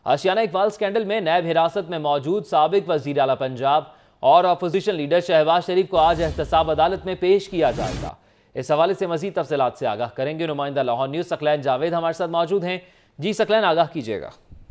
आशियाना Iqbal scandal में नैब हिरासत में मौजूद साबिक वजीर आला पंजाब और अपोजिशन लीडर शहबाज शरीफ को आज एहतसाब अदालत में पेश किया जाएगा। इस हवाले से मजीद तफसीलात से आगाह करेंगे नुमाइंदा लाहौर न्यूज़ सकलैन जावेद हमारे साथ मौजूद हैं। जी सकलैन, आगाह कीजिएगा।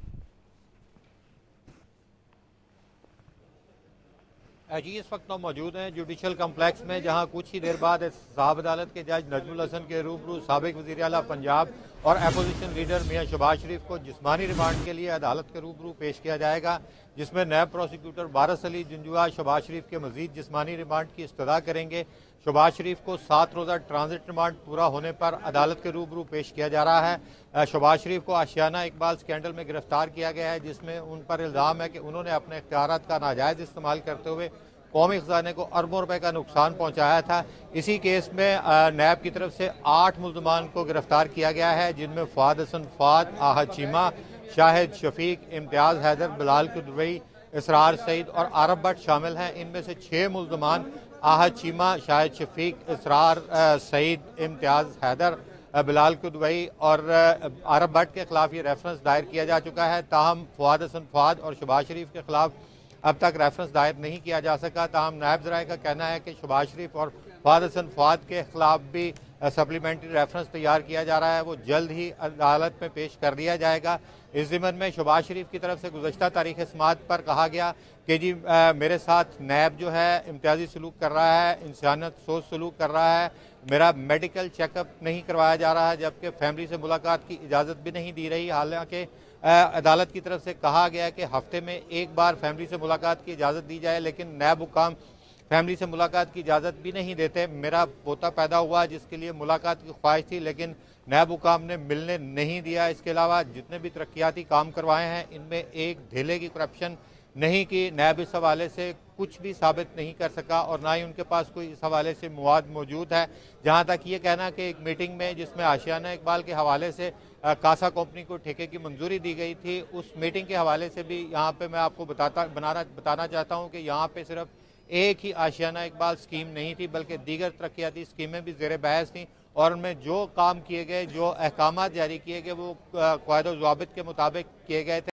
जी, इस वक्त हम मौजूद हैं जुडिशल कम्प्लेक्स में, जहां कुछ ही देर बाद साहब अदालत के जज नजमुल हसन के रूबरू साबिक वज़ीर आला पंजाब और अपोजिशन लीडर मियां शहबाज शरीफ को जिस्मानी रिमांड के लिए अदालत के रूबरू पेश किया जाएगा, जिसमें नैब प्रोसिक्यूटर बारस अली जंजुआ शहबाज शरीफ के मजीद जिस्मानी रिमांड की इस्तदा करेंगे। शहबाज शरीफ को 7 रोज़ा ट्रांजिट रिमांड पूरा होने पर अदालत के रूबरू पेश किया जा रहा है। शहबाज शरीफ को आशियाना इकबाल स्कैंडल में गिरफ्तार किया गया है, जिसमें उन पर इल्ज़ाम है कि उन्होंने अपने इख्तियारात का नाजायज़ इस्तेमाल करते हुए कौमी खजाने को अरबों रुपए का नुकसान पहुंचाया था। इसी केस में नैब की तरफ से 8 मुल्ज़मान को गिरफ्तार किया गया है, जिनमें फ़ाद हसन फ़ाद, आहद चीमा, शाहिद शफीक, इम्तियाज़ हैदर, बिलाल कुदवई, इसरार सईद और आरब भट्ट शामिल हैं। इनमें से 6 मुल्ज़मान आहद चीमा, शाहिद शफीक, इसरार सईद, इम्तियाज़ हैदर, बिलाल कुदवई और आरब भट्ट के खिलाफ ये रेफरेंस दायर किया जा चुका है। ताहम फ़ाद हसन फ़ाद और शहबाज शरीफ के खिलाफ अब तक रेफरेंस दायर नहीं किया जा सका। ताहम नायब ज़राए का कहना है कि शहबाज शरीफ और फ़ाद हसन फ़ाद के खिलाफ भी सप्लीमेंट्री रेफरेंस तैयार किया जा रहा है, वो जल्द ही अदालत में पेश कर दिया जाएगा। इस ज़िमन में शहबाज शरीफ की तरफ से गुज़श्ता तारीख़ समाअत पर कहा गया कि जी मेरे साथ नैब जो है इम्तियाजी सलूक कर रहा है, इंसानियत सोच सलूक कर रहा है, मेरा मेडिकल चेकअप नहीं करवाया जा रहा है, जबकि फैमिली से मुलाकात की इजाज़त भी नहीं दी रही। हालांकि अदालत की तरफ से कहा गया कि हफ्ते में एक बार फैमिली से मुलाकात की इजाज़त दी जाए, लेकिन नैब हुकाम फैमिली से मुलाकात की इजाज़त भी नहीं देते। मेरा पोता पैदा हुआ जिसके लिए मुलाकात की ख्वाहिश थी, लेकिन नैब हुकाम ने मिलने नहीं दिया। इसके अलावा जितने भी तरक्याती काम करवाए हैं, इनमें एक धेले की करप्शन नहीं की। नैब इस हवाले से कुछ भी साबित नहीं कर सका और ना ही उनके पास कोई इस हवाले से मवाद मौजूद है। जहाँ तक ये कहना कि एक मीटिंग में जिसमें आशियाना इकबाल के हवाले से कासा कंपनी को ठेके की मंजूरी दी गई थी, उस मीटिंग के हवाले से भी यहाँ पे मैं आपको बताना चाहता हूँ कि यहाँ पे सिर्फ एक ही आशियाना इकबाल स्कीम नहीं थी, बल्कि दीगर तरक्याती स्कीमें भी ज़ेर बहस थी और उनमें जो काम किए गए, जो अहकामात जारी किए गए, वो क़वायद व ज़वाबित के मुताबिक किए गए थे।